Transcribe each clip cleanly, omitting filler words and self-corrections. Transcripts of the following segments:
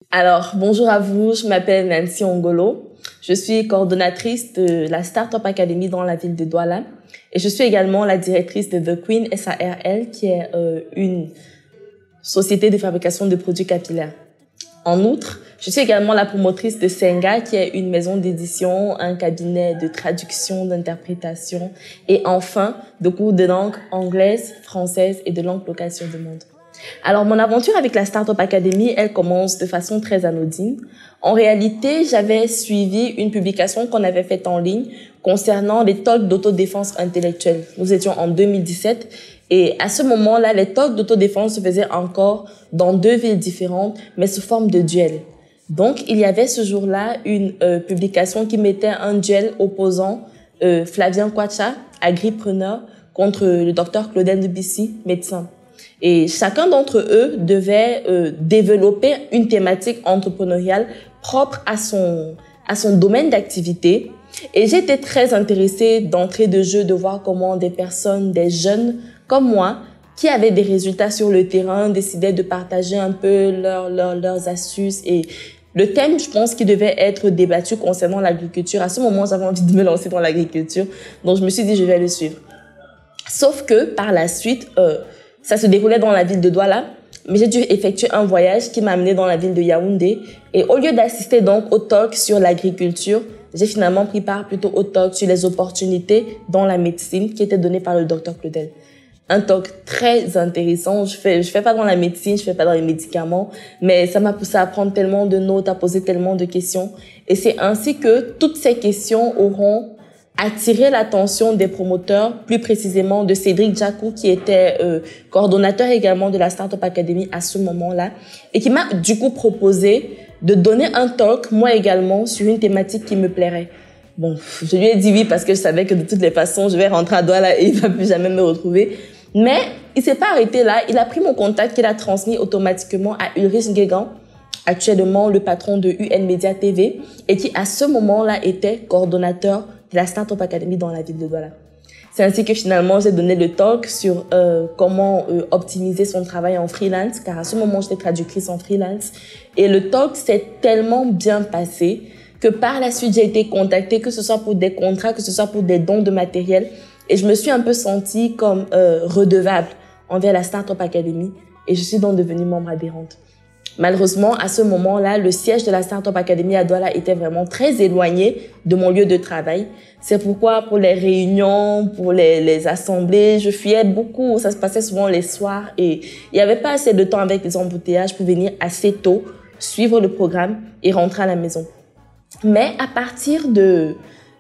Alors, bonjour à vous, je m'appelle Nancy Ongolo. Je suis coordonnatrice de la Startup Academy dans la ville de Douala. Et je suis également la directrice de The Queen SARL, qui est une société de fabrication de produits capillaires. En outre, je suis également la promotrice de Senga, qui est une maison d'édition, un cabinet de traduction, d'interprétation et enfin de cours de langue anglaise, française et de langue locale sur demande. Alors, mon aventure avec la Startup Academy, elle commence de façon très anodine. En réalité, j'avais suivi une publication qu'on avait faite en ligne concernant les talks d'autodéfense intellectuelle. Nous étions en 2017 et à ce moment-là, les talks d'autodéfense se faisaient encore dans 2 villes différentes, mais sous forme de duel. Donc, il y avait ce jour-là une publication qui mettait un duel opposant Flavien Kwacha, agripreneur, contre le docteur Claudel Debissi, médecin. Et chacun d'entre eux devait développer une thématique entrepreneuriale propre à son domaine d'activité. Et j'étais très intéressée d'entrée de jeu de voir comment des personnes, des jeunes comme moi, qui avaient des résultats sur le terrain, décidaient de partager un peu leurs astuces. Et le thème, je pense, qui devait être débattu concernant l'agriculture. À ce moment, j'avais envie de me lancer dans l'agriculture. Donc, je me suis dit, je vais le suivre. Sauf que, par la suite, ça se déroulait dans la ville de Douala, mais j'ai dû effectuer un voyage qui m'a amené dans la ville de Yaoundé. Et au lieu d'assister donc au talk sur l'agriculture, j'ai finalement pris part plutôt au talk sur les opportunités dans la médecine qui était donné par le docteur Claudel. Un talk très intéressant. Je fais pas dans la médecine, je fais pas dans les médicaments, mais ça m'a poussé à prendre tellement de notes, à poser tellement de questions. Et c'est ainsi que toutes ces questions auront attiré l'attention des promoteurs, plus précisément de Cédric Djakou, qui était coordonnateur également de la Startup Academy à ce moment-là, et qui m'a du coup proposé de donner un talk, moi également, sur une thématique qui me plairait. Bon, je lui ai dit oui parce que je savais que de toutes les façons, je vais rentrer à Douala et il va plus jamais me retrouver. Mais il s'est pas arrêté là, il a pris mon contact qu'il a transmis automatiquement à Ulrich Guégan, actuellement le patron de UN Media TV, et qui à ce moment-là était coordonnateur de la Startup Academy dans la ville de Douala. C'est ainsi que finalement j'ai donné le talk sur comment optimiser son travail en freelance, car à ce moment j'étais traductrice en freelance. Et le talk s'est tellement bien passé que par la suite j'ai été contactée, que ce soit pour des contrats, que ce soit pour des dons de matériel. Et je me suis un peu sentie comme redevable envers la Startup Academy et je suis donc devenue membre adhérente. Malheureusement, à ce moment-là, le siège de la Startup Academy à Douala était vraiment très éloigné de mon lieu de travail. C'est pourquoi pour les réunions, pour les assemblées, je fuyais beaucoup. Ça se passait souvent les soirs et il n'y avait pas assez de temps avec les embouteillages pour venir assez tôt, suivre le programme et rentrer à la maison. Mais à partir de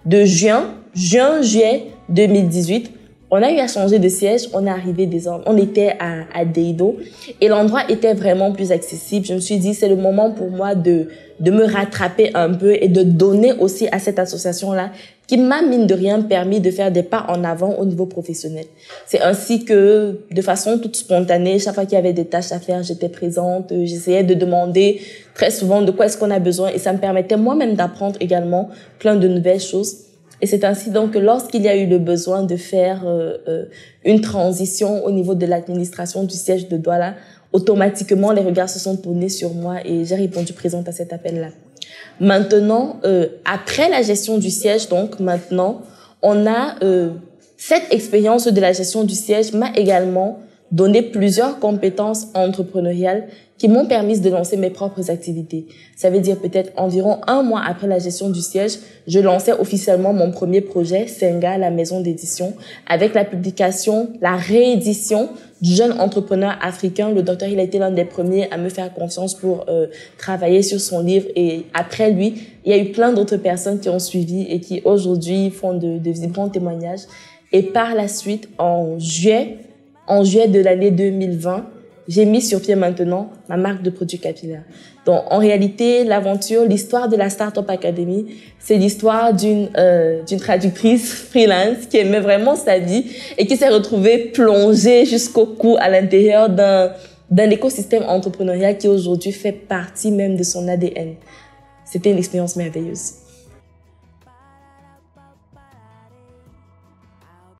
juillet 2018, on a eu à changer de siège, on est arrivé on était à Deido et l'endroit était vraiment plus accessible. Je me suis dit, c'est le moment pour moi de me rattraper un peu et de donner aussi à cette association-là qui m'a, mine de rien, permis de faire des pas en avant au niveau professionnel. C'est ainsi que, de façon toute spontanée, chaque fois qu'il y avait des tâches à faire, j'étais présente, j'essayais de demander très souvent de quoi est-ce qu'on a besoin et ça me permettait moi-même d'apprendre également plein de nouvelles choses. Et c'est ainsi donc que lorsqu'il y a eu le besoin de faire une transition au niveau de l'administration du siège de Douala, automatiquement les regards se sont tournés sur moi et j'ai répondu présente à cet appel-là. Maintenant, après la gestion du siège, donc maintenant, on a cette expérience de la gestion du siège m'a également donné plusieurs compétences entrepreneuriales qui m'ont permis de lancer mes propres activités. Ça veut dire peut-être environ 1 mois après la gestion du siège, je lançais officiellement mon premier projet, Senga, la maison d'édition, avec la publication, la réédition du jeune entrepreneur africain. Le docteur, il a été l'un des premiers à me faire confiance pour travailler sur son livre. Et après lui, il y a eu plein d'autres personnes qui ont suivi et qui aujourd'hui font de vibrants témoignages. Et par la suite, en juillet de l'année 2020, j'ai mis sur pied maintenant ma marque de produits capillaires. Donc, en réalité, l'aventure, l'histoire de la Startup Academy, c'est l'histoire d'une traductrice freelance qui aimait vraiment sa vie et qui s'est retrouvée plongée jusqu'au cou à l'intérieur d'un écosystème entrepreneurial qui aujourd'hui fait partie même de son ADN. C'était une expérience merveilleuse.